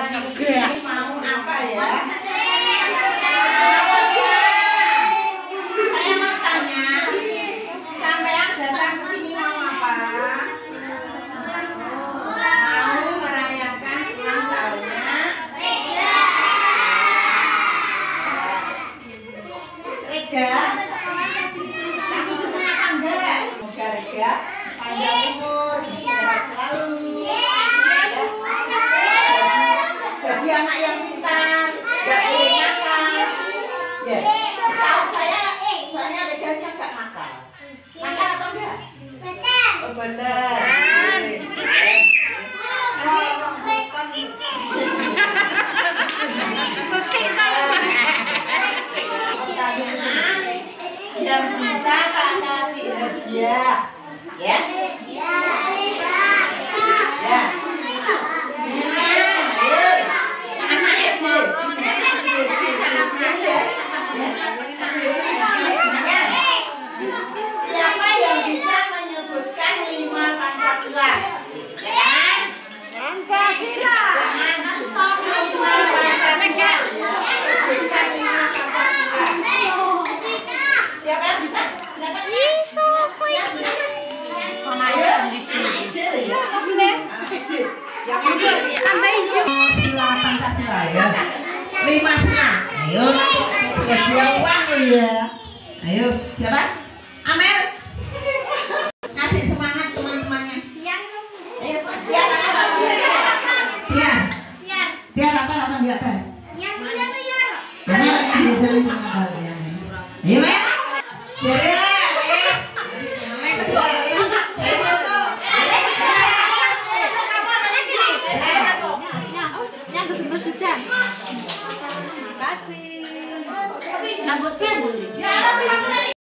Ini mau apa ya? Saya mau tanya, sampean datang ke sini mau apa? Mau merayakan ulang tahunnya Rega. Kamu senang apa enggak? Semoga Rega panjang umur, sehat selalu. Jadi anak yang pintar, gak boleh nakal. Ya, tahu saya, soalnya Reganya gak nakal. Nakal atau enggak? Betul. Oh, benar. Yang bisa tak kasih hadiah, ya? Ya. Siapa yang bisa menyebutkan 5 Pancasila? Pancasila. Siapa yang bisa? Sila Pancasila ya. 5 sila. Ayo, sedia uang lo ya. Ayo, siapa? Amel. Kasih semangat teman-temannya. Ayo, Tiar apa? Tiar apa di atas? Amel yang di sini sama kalian. Ayo, Mel. Terima kasih.